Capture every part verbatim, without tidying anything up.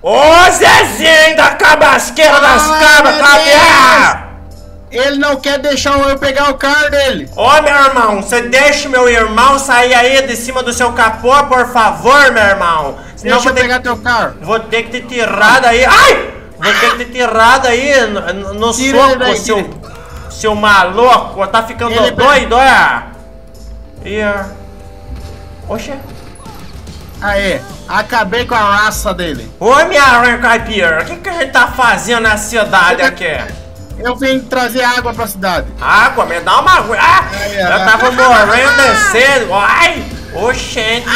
Ô Zezinho da cabasqueira das cabras, cadê? Ele não quer deixar eu pegar o carro dele. Ô meu irmão, você deixa meu irmão sair aí de cima do seu capô, por favor, meu irmão. Senão deixa eu pegar teu carro. Vou ter que te tirar daí. Ai! Vou ter que te tirar daí no, no soco, daí, seu, seu maluco. Tá ficando ele doido, é? E... Oxe. Aê, acabei com a raça dele. Ô minha aranha caipira, o que, que a gente tá fazendo na cidade eu, aqui? Eu vim trazer água pra cidade. Água? Me dá uma água. Ah, ai, eu ai, tava ai, morrendo descendo. Ai, oxente.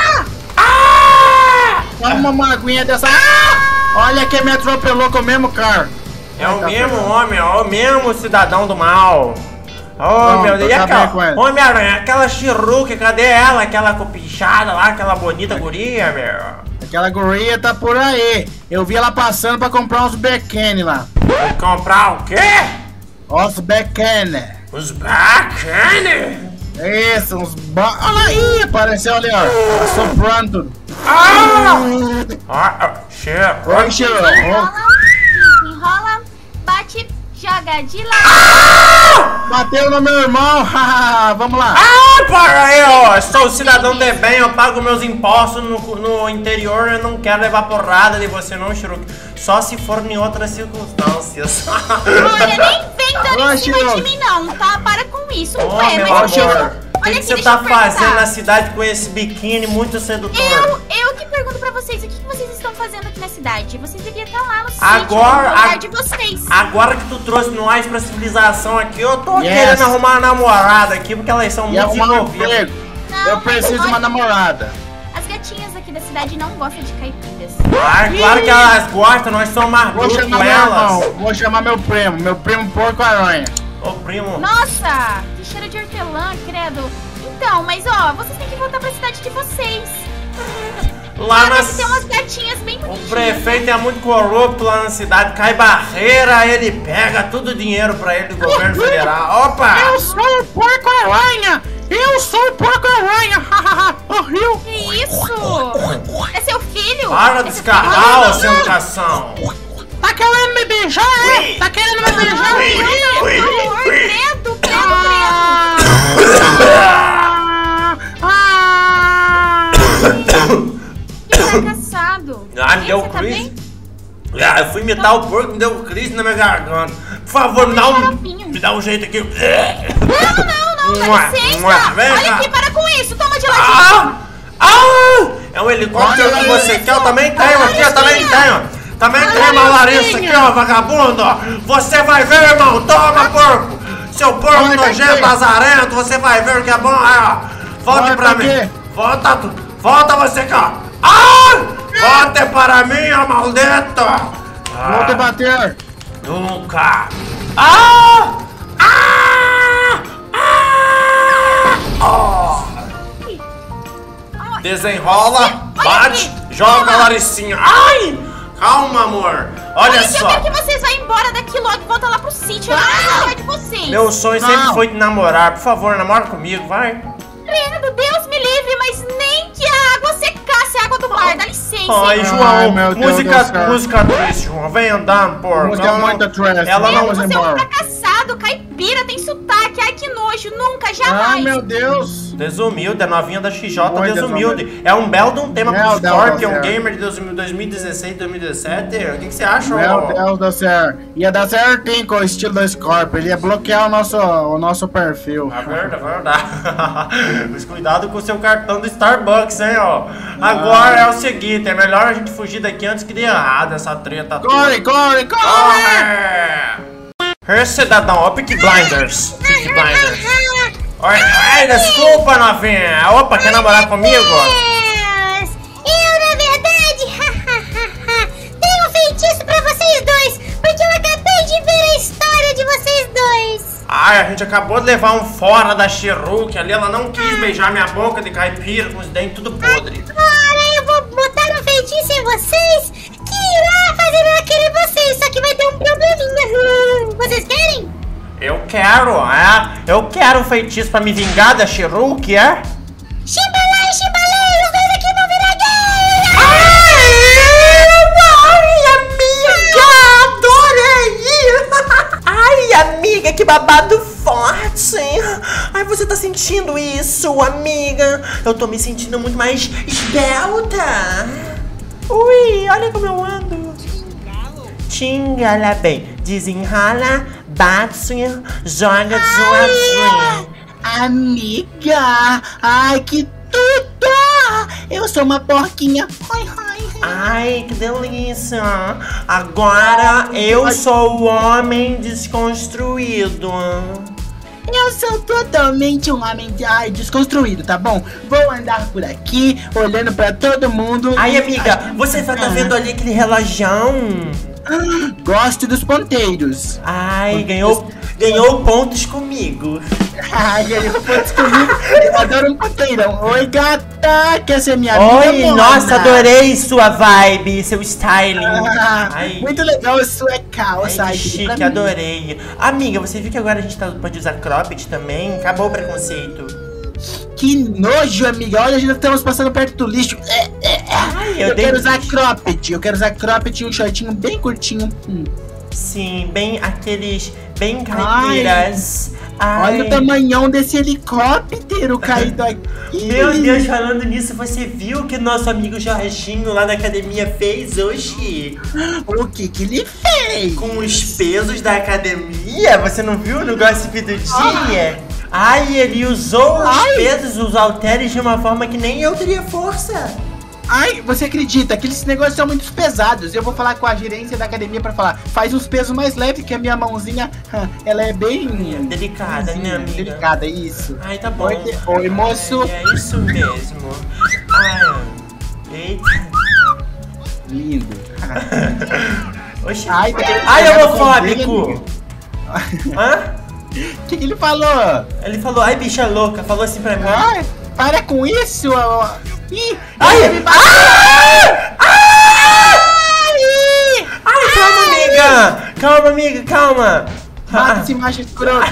Ah! Toma uma aguinha dessa. Ah! Olha quem me atropelou com o mesmo carro. É o mesmo homem, é o mesmo cidadão do mal. Oh, não, meu Deus, e aquela, Homem-Aranha, aquela Chiruque, cadê ela? Aquela copichada lá, aquela bonita guria, meu. Aquela guria tá por aí. Eu vi ela passando pra comprar uns bequene lá. Comprar o quê? Os bequene. Os bequene? Isso, uns ba... Olha aí, apareceu ali, ó. Tá soprando. Ah! Ah, cheiro. Oi, cheiro. Enrola, enrola, bate, joga de lado. Ah! Bateu no meu irmão. Vamos lá. Ah, para aí, ó. Sou cidadão de bem, eu pago meus impostos no, no interior. Eu não quero levar porrada de você não, Chiruque. Só se for em outras circunstâncias. Olha, nem vem dando em cima de mim não, tá? Para com isso, oh, ué, meu mas amor, o que, que você tá fazendo na cidade com esse biquíni muito sedutor? Eu, eu que pergunto pra vocês, o que, que vocês estão fazendo aqui na cidade? Vocês deviam estar lá no agora, sítio, no lugar de vocês. Agora que tu trouxe nós pra civilização aqui, eu tô yes. querendo arrumar uma namorada aqui, porque elas são e muito desenvolvidas. Não, eu preciso de uma namorada. As gatinhas aqui da cidade não gostam de caipiras. Ah, claro que elas gostam, nós somos mais brutos com elas. Irmão, vou chamar meu primo, meu primo Porco-Aranha. Ô primo. Nossa, que cheiro de hortelã, credo. Então, mas ó, vocês têm que voltar pra cidade de vocês. Lá nas... tem umas gatinhas bem bonitinhas. O prefeito é muito corrupto lá na cidade, cai barreira, ele pega todo o dinheiro pra ele do governo federal. Opa! Eu sou o Porco-Aranha! Eu sou o Porco-Aranha! Horrível! Que isso? É seu filho? Para de descarrar, ô sem educação! Tá querendo me beijar, é? Tá querendo me beijar? Por favor, credo, credo, credo! Que fracassado! Ah, me deu crise! Ah, eu fui imitar o porco, me deu crise na minha garganta. Por favor, me dá um, me dá um jeito aqui. Não, não, não, dá licença! Olha aqui, para com isso, toma de ladinho! Ah! Ah! É um helicóptero que você quer, eu também tenho aqui, eu também tenho! Também tem uma Larissa aqui, ó, vagabundo! Você vai ver, irmão! Toma, porco! Seu porco nojento, azarento, você vai ver o que é bom! Aí, ó! Volte pra mim! Volta, volta você aqui, ó! Ah! Volte para mim, ó, maldito! Vou te bater! Nunca! Ah! Ah! Ah! Oh. Desenrola, bate, joga a Larissinha! Ai! Calma, amor. Olha, Olha só. Eu quero que vocês vão embora daqui logo e voltam lá pro sítio. Eu não quero de vocês. Meu sonho não. sempre foi de namorar. Por favor, namora comigo, vai. Credo, Deus me livre, mas nem que a água secasse a água do mar. Dá licença. Ai, João, Ai, meu música, Deus música triste, João. Vem andando, porco. Música ela muito triste. Ela não... Você é um fracassado, caipira, tem sotaque. Ai, que nojo. Nunca, jamais. Ai, meu Deus. Desumilde, a novinha da X J Desumilde. É um belo de um tema pro Scorpion Gamer de dois mil e dezesseis, dois mil e dezessete. O que, que você acha, Meu Deus do céu. Ia dar certinho com o estilo do Scorpion. Ele ia bloquear o nosso, o nosso perfil. É verdade, é verdade. Mas cuidado com o seu cartão do Starbucks, hein, ó. Agora é o seguinte, é melhor a gente fugir daqui antes que dê errado essa treta toda. Corre, corre, corre! Hey, cidadão, ó, Peaky Blinders. Peaky Blinders. Oi, oi, desculpa, novinha. Opa, quer namorar comigo? Deus, eu, na verdade, tenho um feitiço pra vocês dois, porque eu acabei de ver a história de vocês dois. Ai, a gente acabou de levar um fora da Chiruque ali, ela não quis beijar minha boca de caipira com os dentes tudo podre. Agora eu vou botar um feitiço em vocês que irá fazer ela querer vocês, só que vai ter um probleminha. Vocês querem? Eu quero, é? Eu quero um feitiço pra me vingar da Chiruque, é? Chimbalai, chimbalei, os dois aqui vão virar gay! Ai, isso, amiga? Eu tô me sentindo muito mais esbelta. Ui, olha como eu ando. Tingala bem, desenrola, bate, joga suavinho. Amiga, ai que tudo! Eu sou uma porquinha. Ai, ai. Ai, que delícia. Agora eu sou o homem desconstruído. Eu sou totalmente um homem ai, desconstruído, tá bom? Vou andar por aqui, olhando pra todo mundo. Ai, amiga, você tá vendo ali aquele relojão? Gosto dos ponteiros. Ai, ganhou, ganhou pontos comigo. Ai, ganhou pontos comigo. Eu adoro um ponteirão. Oi, gata, quer ser minha amiga? Oi, nossa, adorei sua vibe, seu styling. Ah, Ai, muito legal a sua calça. ai, Ai, que que pra chique, mim. adorei. Amiga, você viu que agora a gente tá, pode usar cropped também? Acabou o preconceito. Que nojo, amiga. Olha, já estamos passando perto do lixo. Ai, eu Eu, dei- quero usar cropped. Eu quero usar cropped e um shortinho bem curtinho. Hum. Sim, bem aqueles, bem caipiras. Ai. Olha o tamanhão desse helicóptero caído aqui. Meu Deus, falando nisso, você viu o que nosso amigo Jorginho lá na academia fez hoje? O que que ele fez? Com os pesos da academia? Você não viu no gossip do dia? Ai, ele usou os Ai. pesos, os halteres de uma forma que nem eu teria força. Ai, você acredita que esses negócios são muito pesados? Eu vou falar com a gerência da academia pra falar. Faz uns pesos mais leves, que a minha mãozinha, ela é bem... Delicada, né, amiga? Delicada, isso. Ai, tá bom. Oi, oi, moço. Ai, é isso mesmo. Ai, eita. Lindo. Oxi. Ai, tá querendo Ai, pegar no homofóbico. convênio? Hã? O que, que ele falou? Ele falou, ai, bicha louca. Falou assim pra mim. Ai, para com isso! ó. Ih, Ai, ele me bateu. ah! Ai! Ai, calma, amiga! Calma, amiga, calma! Mata esse macho escroto!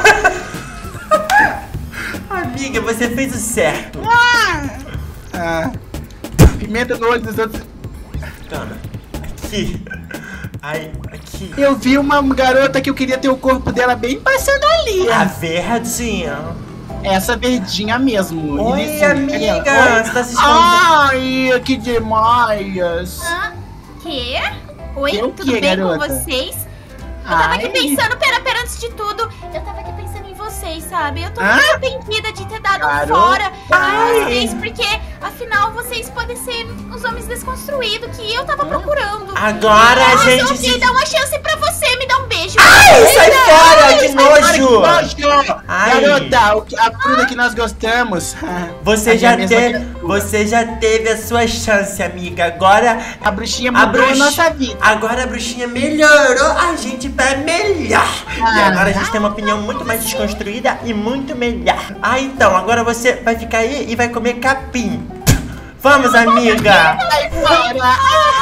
Amiga, você fez o certo. Ah, pimenta no olho dos outros. Calma. Aqui. Ai, aqui. Eu vi uma garota que eu queria ter o corpo dela bem passando ali. A verdinha. Essa verdinha mesmo. Oi, Isso, amiga, Oi. você tá se escondendo. Ai, que demais! Hã? Quê? Oi, Eu tudo quê, bem garota? com vocês? Eu tava Ai. aqui pensando, pera, pera, antes de tudo, eu tava aqui pensando em vocês, sabe? Eu tô Hã? muito arrependida de ter dado um Garota. fora pra Ai. vocês, porque afinal vocês podem ser os homens desconstruídos que eu tava procurando. Agora a Nossa, gente eu se... queria dar uma chance pra você, me dá um beijo. Ai, sai fora, que nojo! Nojo! Ai. Garota, o que- a fruta que nós gostamos. Você A já, mesma teve, criatura. você já teve a sua chance, amiga. Agora A bruxinha a, mudou a, bruxi- nossa vida. agora a bruxinha melhorou a gente pra melhor. E Ah. agora a gente tem uma opinião muito mais desconstruída e muito melhor. Ah, então, agora você vai ficar aí e vai comer capim. Vamos, amiga. Sai fora!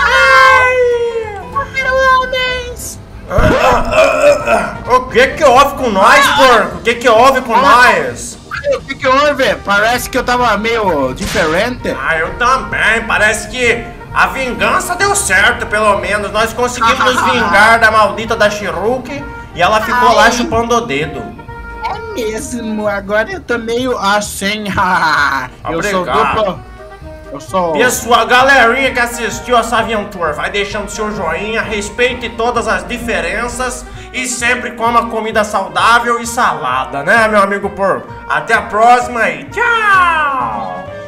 homens! O que que houve com nós, porco? O que que houve com nós? O que que houve? Parece que eu tava meio diferente. Ah, eu também. Parece que a vingança deu certo, pelo menos. Nós conseguimos nos vingar da maldita da Shiruki e ela ficou lá Ai. chupando o dedo. É mesmo, agora eu tô meio assim. eu sou Obrigado. duplo. Eu sou. Pessoal, galerinha que assistiu essa aventura, vai deixando seu joinha, respeite todas as diferenças e sempre coma comida saudável e salada, né, meu amigo porco? Até a próxima e tchau!